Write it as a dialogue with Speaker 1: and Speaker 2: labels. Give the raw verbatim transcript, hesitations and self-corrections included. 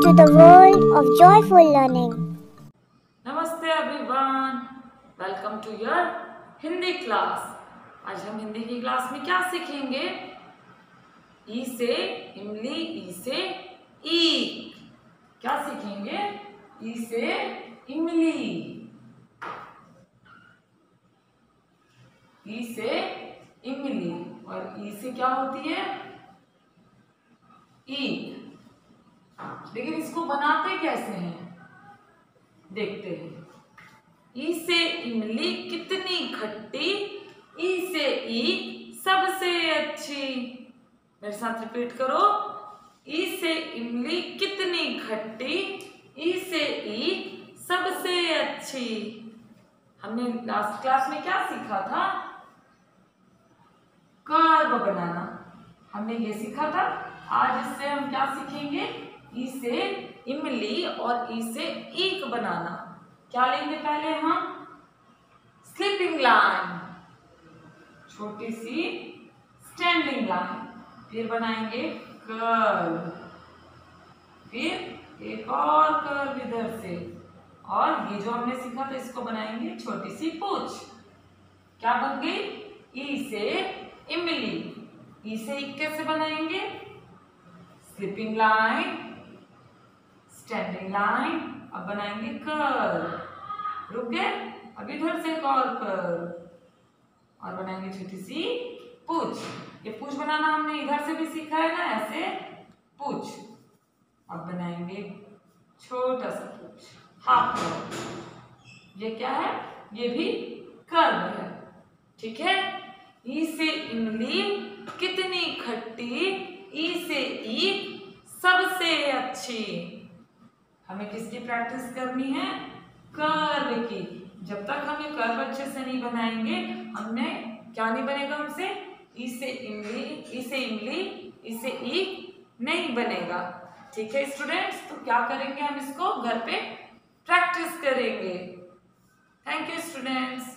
Speaker 1: to the world of joyful learning.
Speaker 2: नमस्ते everyone, welcome to your Hindi class. आज हम हिंदी की क्लास में क्या सीखेंगे? ई से इमली, ई से ईक। क्या सीखेंगे? ई से इमली, ई से इमली, और ई से क्या होती है? ईक। लेकिन इसको बनाते कैसे हैं, देखते हैं। ई से इमली कितनी खट्टी, ई से ईक सबसे अच्छी। मेरे साथ रिपीट करो। ई से इमली कितनी खट्टी, ई से ईक सबसे अच्छी। हमने लास्ट क्लास में क्या सीखा था? कर्व बनाना हमने ये सीखा था। आज इससे हम क्या सीखेंगे? ई से इमली और ई से ईक बनाना। क्या लेंगे पहले हम? स्लीपिंग लाइन, छोटी सी स्टैंडिंग लाइन, फिर बनाएंगे कर्व, फिर एक और कर्व इधर से, और ये जो हमने सीखा था इसको बनाएंगे छोटी सी पूंछ। क्या बन गई? ई से इमली। ई से ईक कैसे बनाएंगे? स्लीपिंग लाइन, स्टैंडिंग लाइन, अब बनाएंगे कर्व। रुक गए? अब इधर से एक और कर्व, और बनाएंगे छोटी सी पूंछ। ये पूंछ बनाना हमने इधर से भी सीखा है ना, ऐसे पूंछ। अब बनाएंगे छोटा सा पूंछ, हाफ कर्व। ये क्या है? ये भी कर्व है। ठीक है। ई से इमली कितनी खट्टी, ई से ईक सबसे अच्छी। हमें किसकी प्रैक्टिस करनी है? कर्व की। जब तक हम ये कर्व अच्छे से नहीं बनाएंगे, हमने क्या नहीं बनेगा हमसे? ई से इमली, ई से इमली, ई से ईक नहीं बनेगा। ठीक है स्टूडेंट्स, तो क्या करेंगे हम? इसको घर पे प्रैक्टिस करेंगे। Thank you students.